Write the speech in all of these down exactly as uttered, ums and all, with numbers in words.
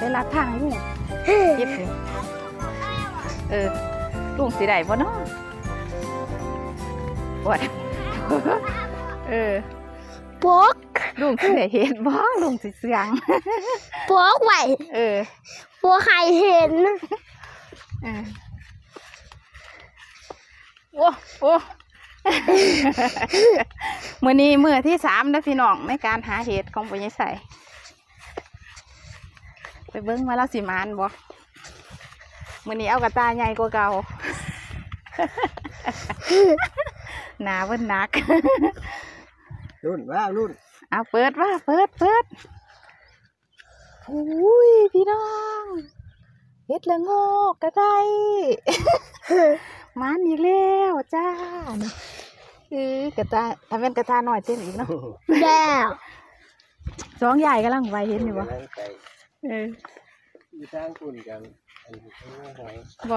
ไปลัดทางลุงเย็บนี่เออลุงสีได้บ่เนาะปวดเออปกลุงสีได้เห็นบ่ลุงสีเสียงปกไหวเออปกใครเห็นเออโอ้โอ้มือนี้มือที่สามนะพี่น้องในการหาเห็ดของปุญญใส่ไปเบิ้งมาแล้วสิมานบ่มือนี้เอากระตาใหญ่กว่าเก่าหนาเบิ้นนักรุ่นว่ารุ่นเอาเปิดว่าเปิดเปิดอุ้ยพี่น้องเห็ดละโงกกระไดมันอีกแล้วจ้าเออกระตาทำเป็นกระตาหน่อยเต้นอีกเนาะแล้วสองใหญ่กำลังไวเห็นอยู่บ่เออมีทางคุณกันอันนี้หอยบ่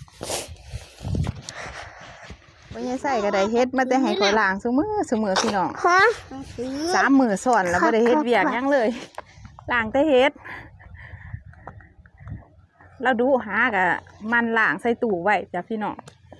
ไม่ใช่ใส่กระไดเฮ็ดมาแต่ให้ข่อยล้างซุมื้อซุมื้อพี่น้องฮะสามมื้อซ้อนแล้วบ่ได้เฮ็ดเวียกหยังเลยล้างแต่เฮ็ดเราดูหากะมันล้างใส่ตู้ไว้จ้ะพี่น้อง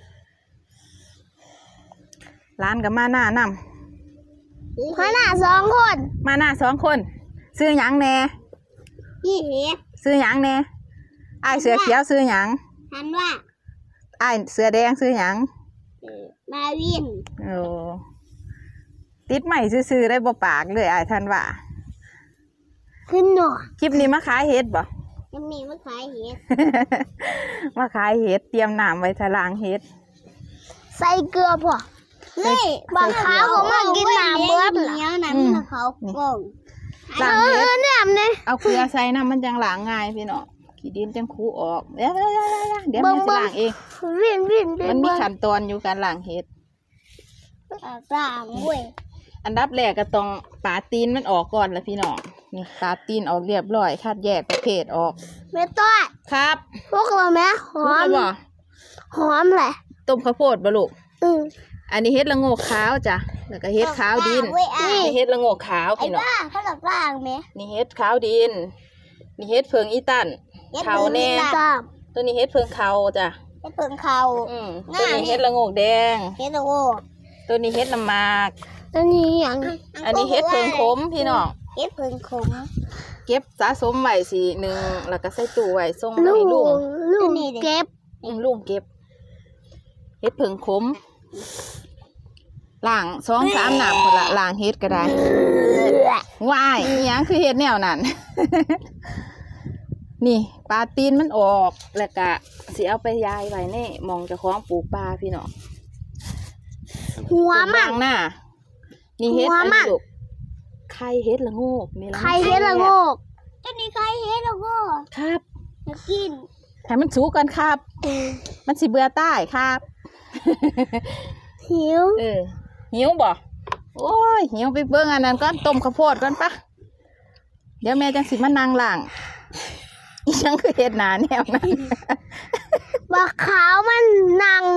ร้านกับมาหน้านำมาหน้าสองคนมาหน้าสองคนซื้อหยังแน่ยี่เหซื้อหยังแน่ไอเสือเขียวซื้อหยังทันว่าไอเสือแดงซื้อหยังมาวินโอ้ติดใหม่ซื้อได้บ่ปากเลยไอทันว่าขึ้นหน่อคลิปนี้มาขายเห็ดบ่ยังมีมาขายเห็ดมาขายเห็ดเตรียมน้ำไว้ทะลางเห็ดใส่เกลือพอนี่บางครั้งผมมากินน้ำเบิร์ดเหรอน้ำเขาโป่งล้างเห็ดเนี่ยมันเอาเกลือใส่น้ำมันจังล้างง่ายพี่น้องขี้ดินจังคูออกเดี๋ยวเดี๋ยวเดี๋ยวมันจะล้างเองวิ่งวิ่งมันมีขั้นตอนอยู่การล้างเห็ดล้างเว้ยอันดับแรกก็ต้องปาตีนมันออกก่อนละพี่น้องนี่ปาตีนออกเรียบร้อยคัดแยกประเภทออกไม่ต้อยครับพวกเราไหมหอมหอมแหละต้มข้าวโพดบะลูกอืออันนี้เฮ็ดละโงกขาวจ้ะแล้วก็เฮ็ดขาวดินนี่เฮ็ดละโงกขาวพี่น้องเขาหลับล่างไหมนี่เฮ็ดขาวดินนี่เฮ็ดเพิงอีตันเขาแน่ตัวนี้เฮ็ดเพิงเขาจ้ะเฮ็ดเพิงเขาอืมตัวนี้เฮ็ดละโงกแดงเฮ็ดละโงกตัวนี้เฮ็ดน้ำหมากตัวนี้อย่างอันนี้เฮ็ดเพิงขมพี่น้องเฮ็ดเพิงขมเก็บสะสมไว้สิหนึ่งแล้วก็ใส่ตู้ไว้ส่งให้ลุงลุงเก็บอืมลุงเก็บเฮ็ดเพิงขมล้างสองสามหนามคนละล้างเฮ็ดก็ได้ว่ายยังคือเฮ็ดแนวนั้นนี่ปลาตีนมันออกแล้วก็สิเอาไปยายไว้นี่มองจะคล้องปลูกปลาพี่น้องหัวมันหน้านี่เฮ็ดอันนี้ลูกไข่เฮ็ดละโงกนี่ละไข่เฮ็ดละโงกตัวนี้ไข่เฮ็ดละโงกครับจะกินให้มันสูงกันครับมันสิเบื่อใต้ครับหิวเออหิวบ่โอ้ยหิวไปเบิ่งอันนั้นก่อนต้มข้าวโพดก่อนปะเดี๋ยวแม่จังสิมานั่งล่างอีฉันคือเฮ็ดหนาแนวนั้นบักขาวมันนั่ง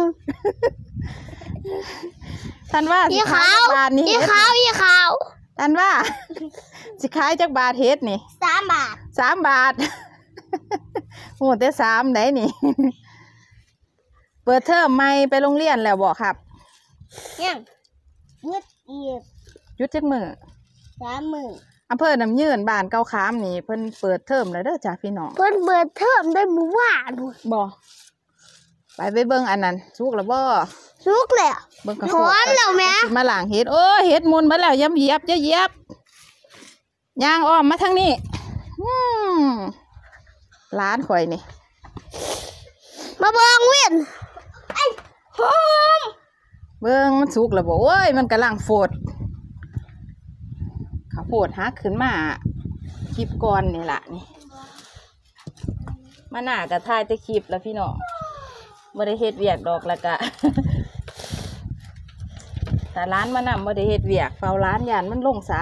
ท่านว่าสิขายบาทนี่อีขาวอีขาวท่านว่าสิขายจักบาทเฮ็ดนี่สามบาทสามบาทโอ้แต่สามไหนนี่เปิดเทอมใหม่ไปโรงเรียนแล้วบอกครับยังหยุดอีกหยุดจักมือสามมืออำเภอน้ำยืนบ้านเก้าขามนี่เพิ่นเปิดเทอมแล้วเด้อจ้าพี่น้องเพิ่นเปิดเทอมได้มื้อวานบ่ไปไปเบิ่งอันนั้นสุกแล้วบ่สุกแล้วเบิ่งกระโดดแล้วแม่มาล้างเฮ็ดโอ้เฮ็ดมุนมาแล้วย่ำเหยียบเหยียบย่างอ้อมมาทางนี้อืมร้านข่อยนี่มาเบิ่งวินไอ้หอมเบิ่งมันสุกแล้วบ่โอ้ยมันกำลังโฟดข้าวโพดหักขึ้นมาคลิปก่อนนี่ล่ะนี่มาหน้ากะถ่ายแต่คลิปแล้วพี่น้องบ่ได้เฮ็ดเวียกดอกแล้วก็แต่ร้านมานำบ่ได้เฮ็ดเวียกเฝ้าร้านยานมันลงสา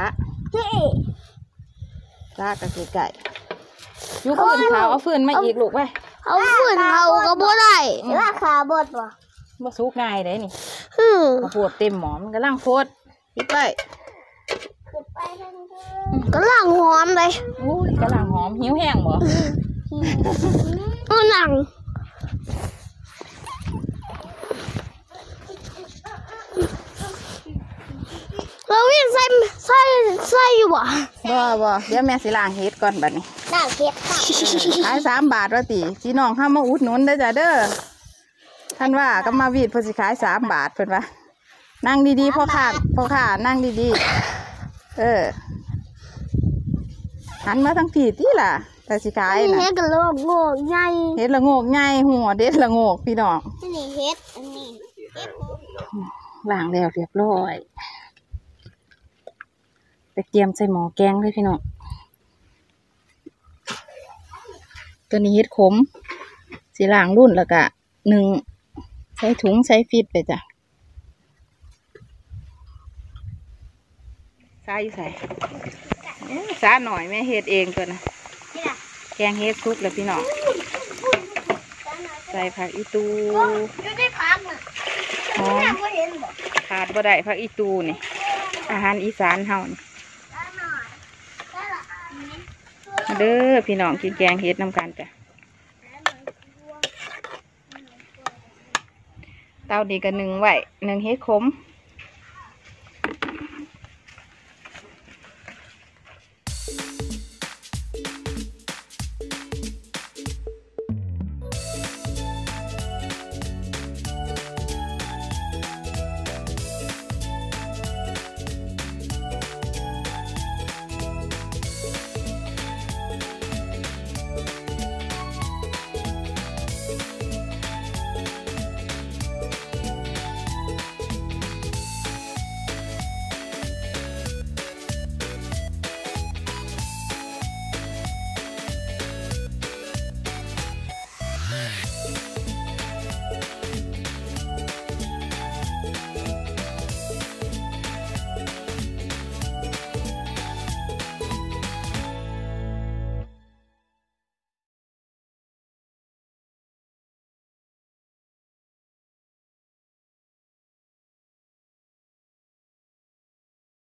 ซากะไก่อยู่ฟืนเขาเอาฟืนมาอีกลูกไว้เอาฟืนเขาก็บ่ได้ราคาบดบ่บ่สุกง่ายเด้นี่ข้าวโพดเต็มหม้อมันกำลังโพดปิดไว้ก็หลังหอมเลยอุ้ยกำลังหอมหิวแห้งบ่ก็หลังเราวิ่งใส่ใส่ใส่อยู่บ่บ่บ่เดี๋ยวแม่สิล้างเฮ็ดก่อนบัดนี้น่าเก็บค่ะขายสามบาทว่าติพี่น้องเข้ามาอุดหนุนเด้อจ้ะเด้อท่านว่าก็มาวีดเพิ่นสิขายสามบาทเพิ่นว่านั่งดีๆพ่อค้าพ่อค้านั่งดีๆเออหันมาทางผีติล่ะแต่สิขายน่ะเฮ็ดกับโลกโง่ใหญ่เฮ็ดละโงกใหญ่หัวเด็ดละโงกพี่น้องนี่เฮ็ดอันนี้ล้างแล้วเรียบร้อยไปเตรียมใส่หม้อแกงเลยพี่น้องตัวนี้เฮ็ดขมสีล้างรุ่นแล้วก็หนึ่งใส่ถุงใส่ฟิตไปจ้ะใส่ใส่เอ๊ะสาหน่อยแม่เฮ็ดเองตัวนะแกงเฮ็ดซุปแล้วพี่น้องใส่ผักอีตูอยู่ได้พักน่ะหอมบ่เห็นบ่ขาดบ่ได้ผักอีตูนี่อาหารอีสานเฮานี่มาเด้อพี่น้องกินแกงเฮ็ดน้ำกันจ้ะเตาดีกันหนึ่งไว้หนึ่งเฮ็ดขม